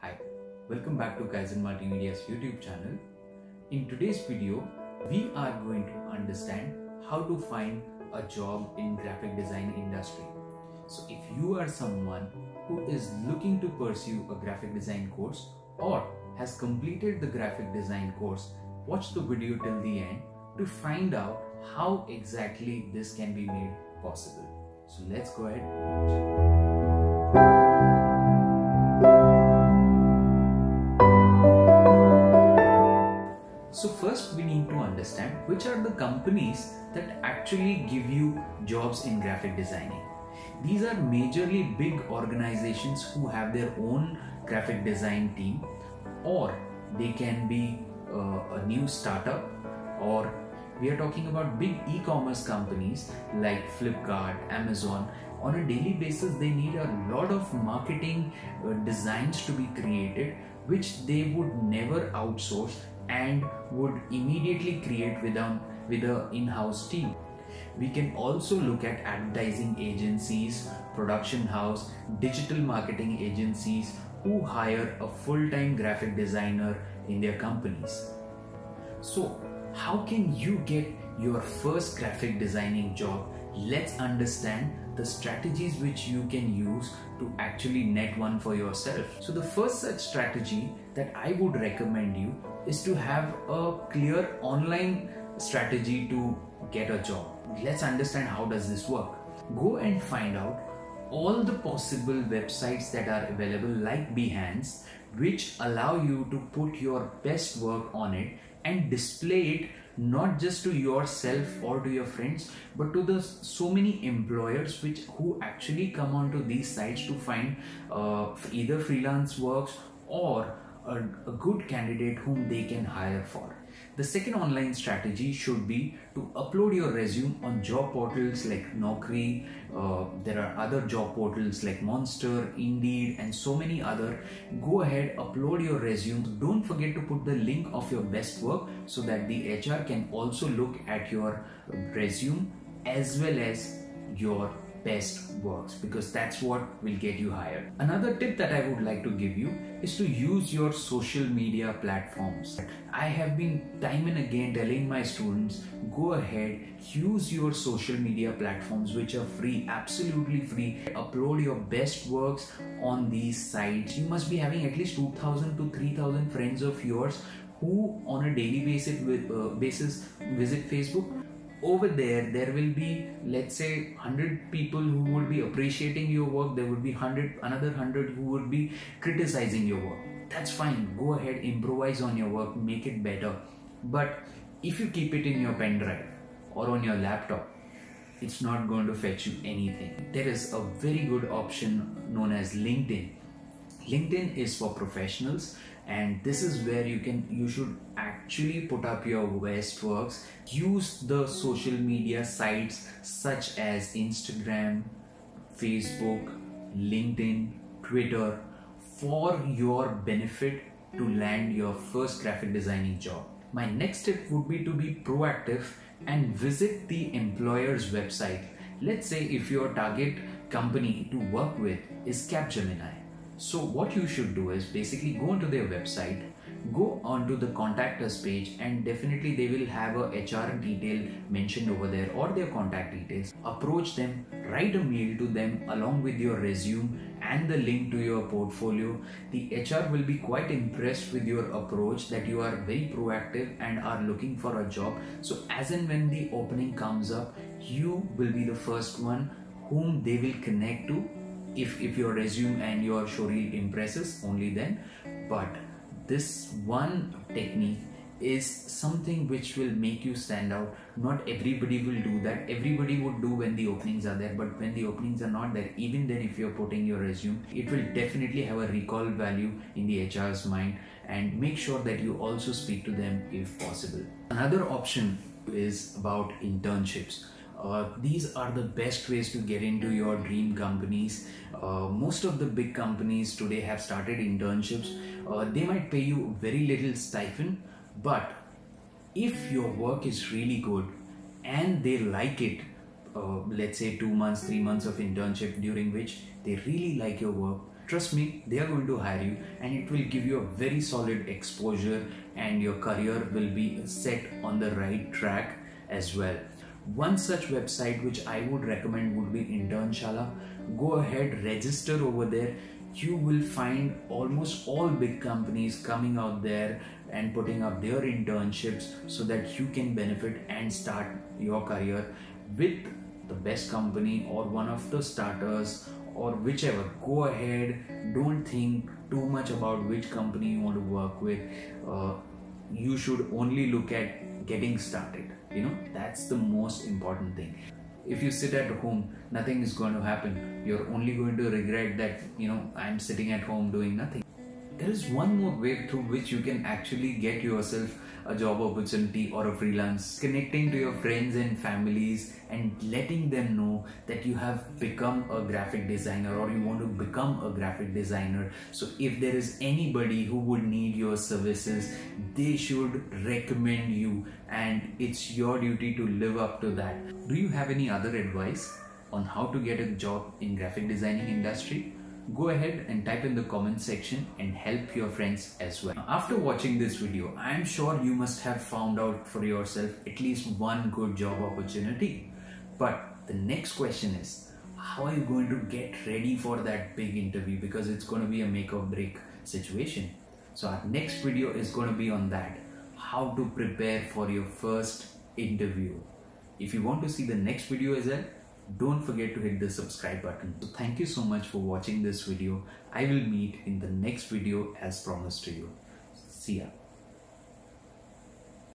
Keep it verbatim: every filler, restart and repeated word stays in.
Hi, welcome back to Kaizen Multimedia's YouTube channel. In today's video, we are going to understand how to find a job in graphic design industry. So if you are someone who is looking to pursue a graphic design course or has completed the graphic design course, watch the video till the end to find out how exactly this can be made possible. So let's go ahead and watch. So first we need to understand which are the companies that actually give you jobs in graphic designing. These are majorly big organizations who have their own graphic design team, or they can be uh, a new startup, or we are talking about big e-commerce companies like Flipkart, Amazon. On a daily basis they need a lot of marketing uh, designs to be created, which they would never outsource and would immediately create with a, with a in-house team. We can also look at advertising agencies, production house, digital marketing agencies who hire a full-time graphic designer in their companies. So how can you get your first graphic designing job? Let's understand the strategies which you can use to actually net one for yourself. So the first such strategy that I would recommend you is to have a clear online strategy to get a job. Let's understand how does this work. Go and find out all the possible websites that are available like Behance, which allow you to put your best work on it and display it not just to yourself or to your friends, but to the so many employers which who actually come onto these sites to find uh, either freelance works or a, a good candidate whom they can hire for. The second online strategy should be to upload your resume on job portals like Naukri. Uh, there are other job portals like Monster, Indeed, and so many other. Go ahead, upload your resume. Don't forget to put the link of your best work so that the H R can also look at your resume as well as your best works, because that's what will get you hired. Another tip that I would like to give you is to use your social media platforms. I have been time and again telling my students, go ahead, use your social media platforms which are free, absolutely free. Upload your best works on these sites. You must be having at least two thousand to three thousand friends of yours who on a daily basis, with, uh, basis visit Facebook. Over there, there will be, let's say, one hundred people who would be appreciating your work. There would be one hundred, another one hundred who would be criticizing your work. That's fine. Go ahead, improvise on your work, make it better. But if you keep it in your pen drive or on your laptop, it's not going to fetch you anything. There is a very good option known as LinkedIn. LinkedIn is for professionals, and this is where you can you should actually put up your best works. Use the social media sites such as Instagram, Facebook, LinkedIn, Twitter for your benefit to land your first graphic designing job. My next tip would be to be proactive and visit the employer's website. Let's say if your target company to work with is Capgemini. So what you should do is basically go onto their website, go onto the contact us page, and definitely they will have a H R detail mentioned over there or their contact details. Approach them, write a mail to them along with your resume and the link to your portfolio. The H R will be quite impressed with your approach, that you are very proactive and are looking for a job. So as and when the opening comes up, you will be the first one whom they will connect to. If, if your resume and your showreel impresses, only then. But this one technique is something which will make you stand out. Not everybody will do that. Everybody would do when the openings are there, but when the openings are not there, even then if you're putting your resume, it will definitely have a recall value in the H R's mind, and make sure that you also speak to them if possible. Another option is about internships. Uh, these are the best ways to get into your dream companies. Uh, most of the big companies today have started internships. Uh, they might pay you very little stipend, but if your work is really good and they like it, uh, let's say two months, three months of internship during which they really like your work, trust me, they are going to hire you, and it will give you a very solid exposure, and your career will be set on the right track as well. One such website which I would recommend would be Internshala. Go ahead, register over there. You will find almost all big companies coming out there and putting up their internships so that you can benefit and start your career with the best company or one of the starters or whichever. Go ahead, don't think too much about which company you want to work with. Uh, you should only look at getting started. You know, that's the most important thing. If you sit at home, nothing is going to happen. You're only going to regret that, you know, I'm sitting at home doing nothing. There is one more way through which you can actually get yourself a job opportunity or a freelance. Connecting to your friends and families and letting them know that you have become a graphic designer or you want to become a graphic designer. So if there is anybody who would need your services, they should recommend you, and it's your duty to live up to that. Do you have any other advice on how to get a job in graphic designing industry? Go ahead and type in the comment section and help your friends as well. After watching this video, I am sure you must have found out for yourself at least one good job opportunity. But the next question is, how are you going to get ready for that big interview? Because it's going to be a make or break situation. So our next video is going to be on that. How to prepare for your first interview. If you want to see the next video as well, don't forget to hit the subscribe button. So thank you so much for watching this video. I will meet in the next video as promised to you. See ya.